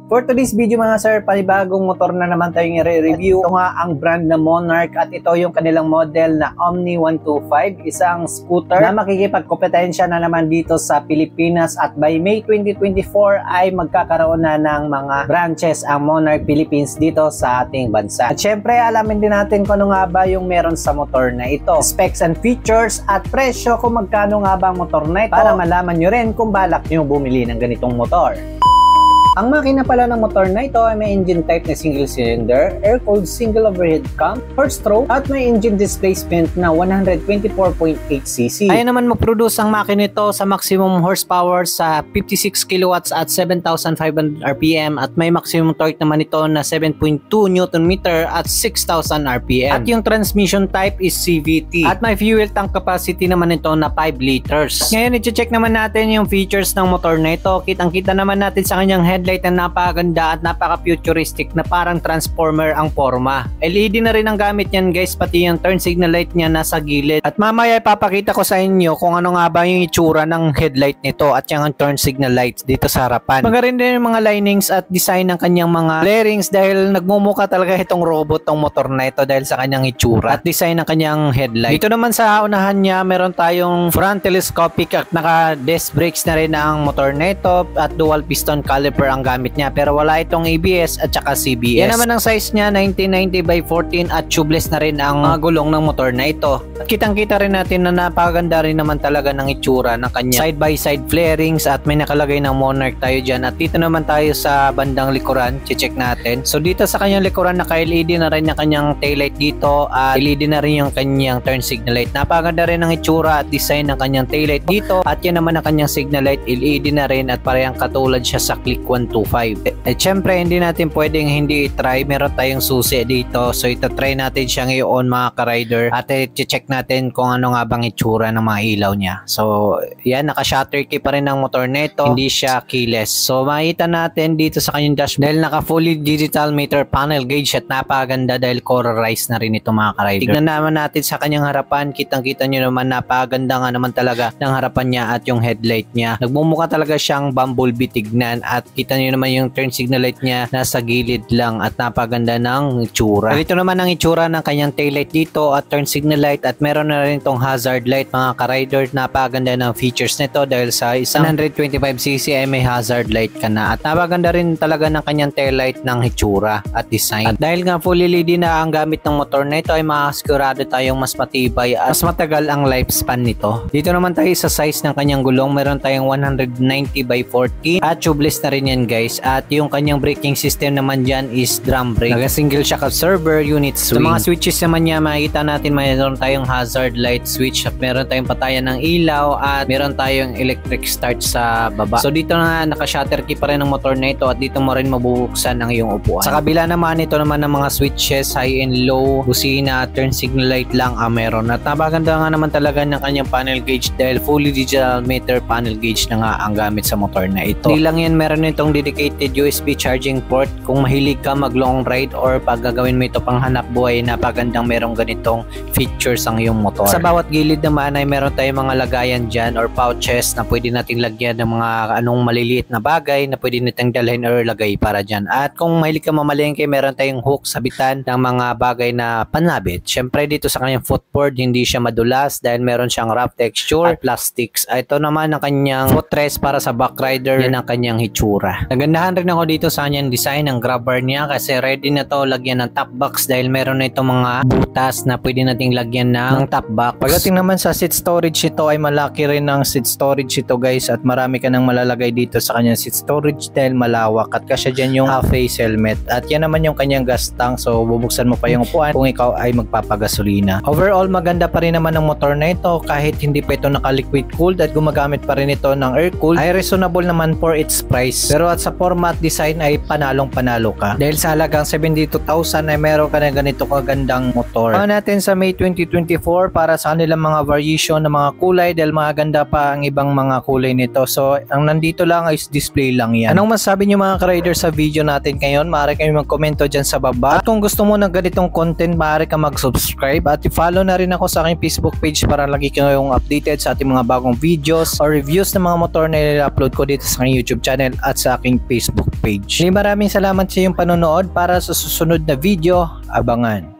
For today's video mga sir, panibagong motor na naman tayong i-review. Ito nga ang brand na Monarch at ito yung kanilang model na Omni 125, isang scooter na makikipagkompetensya na naman dito sa Pilipinas at by May 2024 ay magkakaroon na ng mga branches ang Monarch Philippines dito sa ating bansa. At syempre alamin din natin kung ano nga ba yung meron sa motor na ito, specs and features at presyo kung magkano nga ba ang motor na ito para malaman nyo rin kung balak nyo bumili ng ganitong motor. Ang makina pala ng motor na ito ay may engine type na single cylinder, air-cooled single overhead cam, 4-stroke at may engine displacement na 124.8cc. Kaya naman mag-produce ang makina ito sa maximum horsepower sa 56 kilowatts at 7,500 RPM at may maximum torque naman ito na 7.2 Nm at 6,000 RPM. At yung transmission type is CVT at may fuel tank capacity naman ito na 5 liters. Ngayon i-check naman natin yung features ng motor na ito. Kitang-kita naman natin sa kanyang headlight na napakaganda at napaka-futuristic na parang transformer ang forma. LED na rin ang gamit niyan guys, pati yung turn signal light niya nasa gilid. At mamaya ipapakita ko sa inyo kung ano nga ba yung itsura ng headlight nito at yung turn signal lights dito sa harapan. Maganda rin yung mga linings at design ng kanyang mga bearings dahil nagmumukha talaga itong robot tong motor na ito dahil sa kanyang itsura at design ng kanyang headlight. Dito naman sa unahan niya meron tayong front telescopic at naka disc brakes na rin ang motor na ito at dual piston caliper ang gamit niya pero wala itong ABS at saka CBS. Yan naman ang size niya 1990 by 14 at tubeless na rin ang gulong ng motor na ito. At kitang-kita rin natin na napakaganda rin naman talaga ng itsura ng kanya side by side flarings at may nakalagay ng Monarch tayo dyan. At dito naman tayo sa bandang likuran, check natin. So dito sa kanyang likuran naka-LED na rin yung kanyang taillight dito at LED na rin yung kanyang turn signal light. Napakaganda rin ang itsura at design ng kanyang taillight dito at yan naman ang kanyang signal light LED na rin at parehang katulad siya sa Click 125. At syempre hindi natin pwedeng hindi i-try, meron tayong susi dito so ito-try natin siya ngayon mga ka-rider at i-check natin kung ano nga bang itsura ng mga ilaw niya. So yan, naka-shutter key pa rin ang motor nito, hindi siya keyless. So makita natin dito sa kanyang dashboard dahil naka fully digital meter panel gauge at napakaganda dahil colorized na rin ito mga ka-rider. Tignan naman natin sa kanyang harapan, kitang-kita nyo naman napakaganda nga naman talaga ng harapan niya at yung headlight niya. Nagmumukha talaga siyang bumblebee tignan at kita nyo naman yung turn signal light niya nasa gilid lang at napaganda ng itsura. Dito naman ang itsura ng kanyang taillight dito at turn signal light at meron na rin itong hazard light mga ka-rider. Napaganda ng features nito dahil sa isang 125cc ay may hazard light ka na at napaganda rin talaga ng kanyang taillight ng itsura at design. At dahil nga fully LED na ang gamit ng motor na ito ay makasigurado tayong mas matibay at mas matagal ang lifespan nito. Dito naman tayo sa size ng kanyang gulong, meron tayong 190 by 40 at tubeless na rin yan guys. At yung kanyang braking system naman dyan is drum brake. Naka-single shock absorber, unit swing. Sa mga switches naman niya, makikita natin mayroon tayong hazard light switch at meron tayong patayan ng ilaw at meron tayong electric start sa baba. So dito na naka-shutter key pa rin ang motor na ito at dito mo rin mabubuksan ang iyong upuan. Sa kabila naman, ito naman ng mga switches, high and low, busina, turn signal light lang ang meron. At napaganda nga naman talaga ng kanyang panel gauge dahil fully digital meter panel gauge na nga ang gamit sa motor na ito. Hindi lang yan, meron itong dedicated USB charging port kung mahilig ka mag long ride or pag gagawin mo ito pang hanap buhay, napagandang merong ganitong features ang iyong motor. Sa bawat gilid naman ay meron tayong mga lagayan dyan or pouches na pwede natin lagyan ng mga anong maliliit na bagay na pwede natin dalhin or lagay para dyan. At kung mahilig ka mamalengke, meron tayong hook sabitan ng mga bagay na panlabit. Syempre dito sa kanyang footboard hindi siya madulas dahil meron siyang rough texture at plastics. Ito naman ang kanyang footrest para sa back rider, yan ang kanyang hitsura. Nagandahan rin ako dito sa kanyang design ng grab bar niya kasi ready na to lagyan ng top box dahil meron na itong mga butas na pwede nating lagyan ng top box. Pagdating naman sa seat storage ito ay malaki rin ang seat storage ito guys at marami ka nang malalagay dito sa kanyang seat storage dahil malawak at kasya dyan yung half-face helmet at yan naman yung kanyang gas tank so bubuksan mo pa yung upuan kung ikaw ay magpapagasolina. Overall maganda pa rin naman ang motor na ito kahit hindi pa ito naka-liquid cooled at gumagamit pa rin ito ng air cooled ay reasonable naman for its price. Pero at sa format design ay panalong-panalo ka. Dahil sa halagang 72,000 ay meron ka na ganito kagandang motor. Pangan natin sa May 2024 para sa kanilang mga variation ng mga kulay dahil maganda pa ang ibang mga kulay nito. So, ang nandito lang ay display lang yan. Anong masasabi nyo mga ka-rider sa video natin ngayon? Maaari kayo mag-komento dyan sa baba. At kung gusto mo ng ganitong content, maaari ka mag-subscribe at i-follow na rin ako sa aking Facebook page para lagi kayong updated sa ating mga bagong videos or reviews ng mga motor na i-upload ko dito sa aking YouTube channel at sa aking Facebook page. Maraming salamat sa iyong panonood. Para sa susunod na video, abangan.